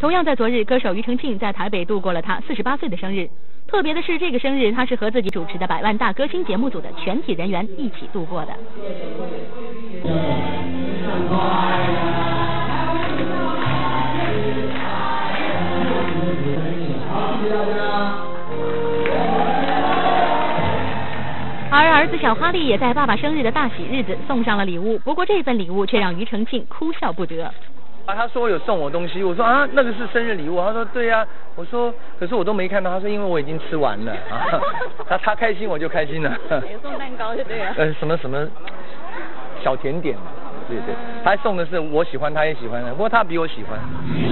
同样在昨日，歌手庾澄庆在台北度过了他48岁的生日。特别的是，这个生日他是和自己主持的100万大歌星节目组的全体人员一起度过的。而儿子小哈利也在爸爸生日的大喜日子送上了礼物，不过这份礼物却让庾澄庆哭笑不得。 他说有送我东西，我说啊，那个是生日礼物。他说对呀，我说可是我都没看到。他说因为我已经吃完了啊。他开心我就开心了。 有送蛋糕就对了。 什么小甜点，对，他送的是我喜欢，他也喜欢的，不过他比我喜欢。